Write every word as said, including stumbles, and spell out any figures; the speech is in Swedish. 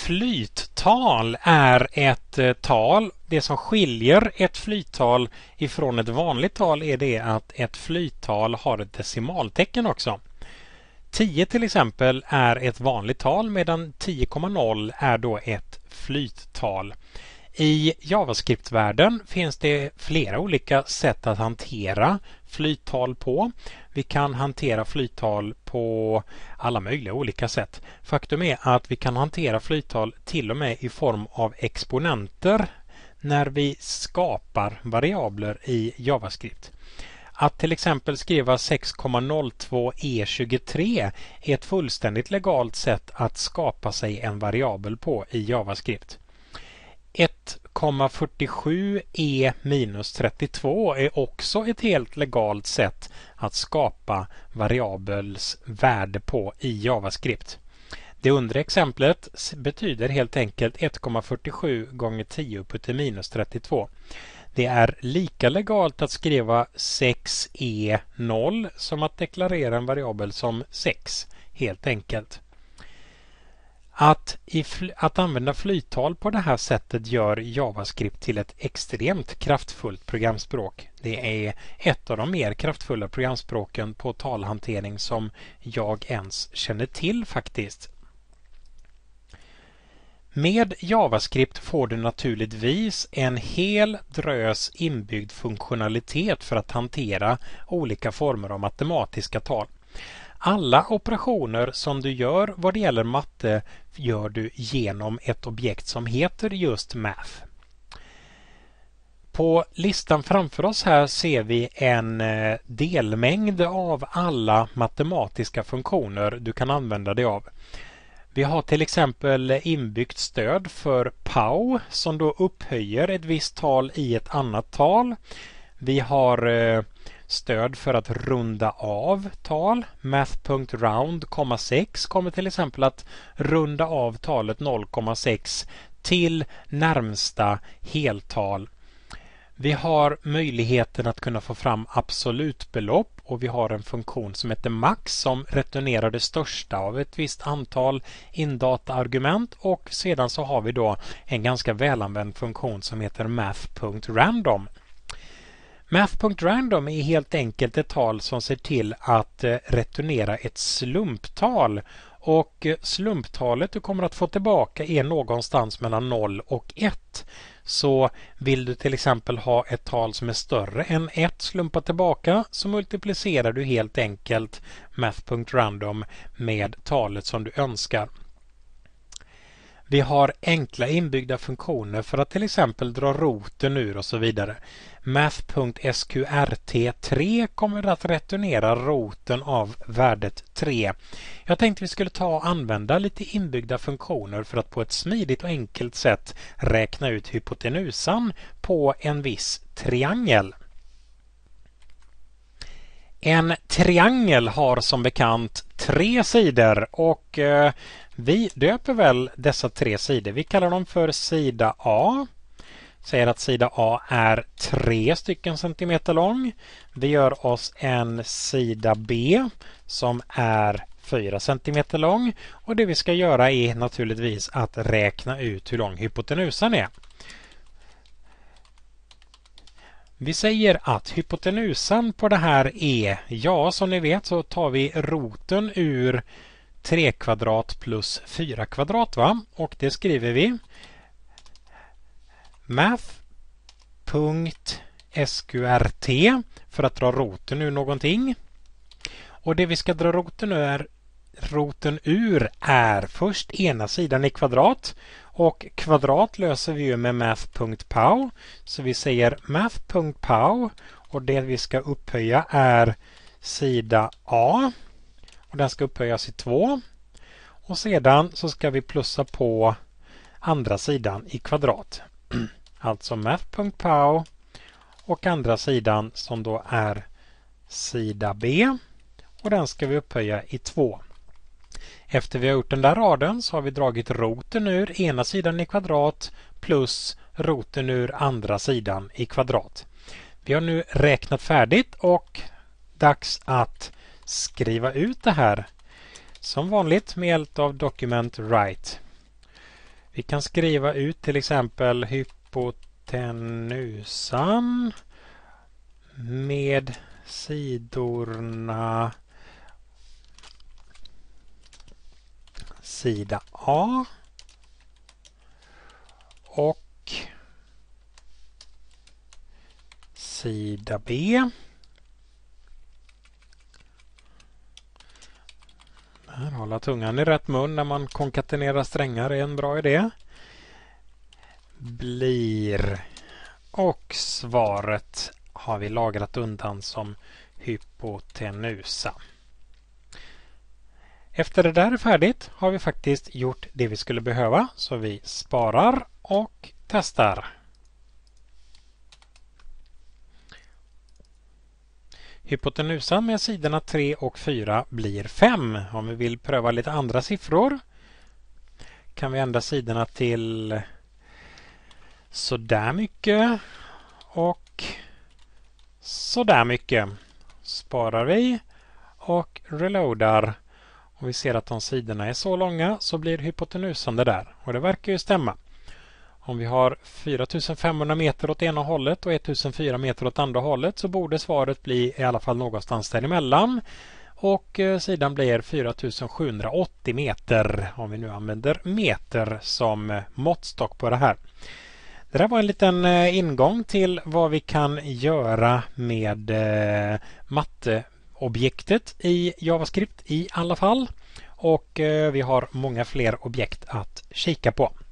flyttal är ett eh, tal. Det som skiljer ett flyttal ifrån ett vanligt tal är det att ett flyttal har ett decimaltecken också. tio till exempel är ett vanligt tal medan tio komma noll är då ett flyttal. I JavaScript-världen finns det flera olika sätt att hantera flyttal på. Vi kan hantera flyttal på alla möjliga olika sätt. Faktum är att vi kan hantera flyttal till och med i form av exponenter när vi skapar variabler i JavaScript. Att till exempel skriva sex komma noll två e tjugotre är ett fullständigt legalt sätt att skapa sig en variabel på i JavaScript. ett komma fyrtiosju e minus trettiotvå är också ett helt legalt sätt att skapa variabels värde på i JavaScript. Det undre exemplet betyder helt enkelt ett komma fyrtiosju gånger tio upp till minus trettiotvå. Det är lika legalt att skriva sex e noll som att deklarera en variabel som sex, helt enkelt. Att, i att använda flyttal på det här sättet gör JavaScript till ett extremt kraftfullt programspråk. Det är ett av de mer kraftfulla programspråken på talhantering som jag ens känner till faktiskt. Med JavaScript får du naturligtvis en hel drös inbyggd funktionalitet för att hantera olika former av matematiska tal. Alla operationer som du gör vad det gäller matte gör du genom ett objekt som heter just math. På listan framför oss här ser vi en delmängd av alla matematiska funktioner du kan använda dig av. Vi har till exempel inbyggt stöd för pow som då upphöjer ett visst tal i ett annat tal. Vi har eh, stöd för att runda av tal. math.round komma sex kommer till exempel att runda av talet noll komma sex till närmsta heltal. Vi har möjligheten att kunna få fram absolutbelopp och vi har en funktion som heter max som returnerar det största av ett visst antal indata-argument och sedan så har vi då en ganska välanvänd funktion som heter math.random. Math.random är helt enkelt ett tal som ser till att returnera ett slumptal och slumptalet du kommer att få tillbaka är någonstans mellan noll och ett. Så vill du till exempel ha ett tal som är större än ett slumpat tillbaka så multiplicerar du helt enkelt math.random med talet som du önskar. Vi har enkla inbyggda funktioner för att till exempel dra roten ur och så vidare. math.sqrt tre kommer att returnera roten av värdet tre. Jag tänkte vi skulle ta och använda lite inbyggda funktioner för att på ett smidigt och enkelt sätt räkna ut hypotenusan på en viss triangel. En triangel har som bekant tre sidor och eh, vi döper väl dessa tre sidor. Vi kallar dem för sida A. Säger att sida A är tre stycken centimeter lång. Vi gör oss en sida B som är fyra centimeter lång. Och det vi ska göra är naturligtvis att räkna ut hur lång hypotenusan är. Vi säger att hypotenusan på det här är, ja som ni vet så tar vi roten ur tre kvadrat plus fyra kvadrat va? Och det skriver vi math.sqrt för att dra roten ur någonting. Och det vi ska dra roten ur, roten ur är först ena sidan i kvadrat och kvadrat löser vi ju med math.pow. Så vi säger math.pow och det vi ska upphöja är sida A och den ska upphöjas i två. Och sedan så ska vi plussa på andra sidan i kvadrat. Alltså math.pow och andra sidan som då är sida B och den ska vi upphöja i två. Efter vi har gjort den där raden så har vi dragit roten ur ena sidan i kvadrat plus roten ur andra sidan i kvadrat. Vi har nu räknat färdigt och dags att skriva ut det här som vanligt med hjälp av document write. Vi kan skriva ut till exempel hypotenusan med sidorna sida A och sida B. Här, hålla tungan i rätt mun när man konkatenerar strängar är en bra idé. Blir, och svaret har vi lagrat undan som hypotenusa. Efter det där är färdigt har vi faktiskt gjort det vi skulle behöva, så vi sparar och testar. Hypotenusan med sidorna tre och fyra blir fem. Om vi vill pröva lite andra siffror kan vi ändra sidorna till så där mycket och så där mycket. Sparar vi och reloadar. Och vi ser att de sidorna är så långa så blir hypotenusan det där. Och det verkar ju stämma. Om vi har fyra tusen femhundra meter åt ena hållet och ettusenfyra meter åt andra hållet så borde svaret bli i alla fall någonstans däremellan. Och eh, sidan blir fyra tusen sjuhundraåttio meter om vi nu använder meter som eh, måttstock på det här. Det där var en liten eh, ingång till vad vi kan göra med eh, matteobjektet i JavaScript i alla fall. Och eh, vi har många fler objekt att kika på.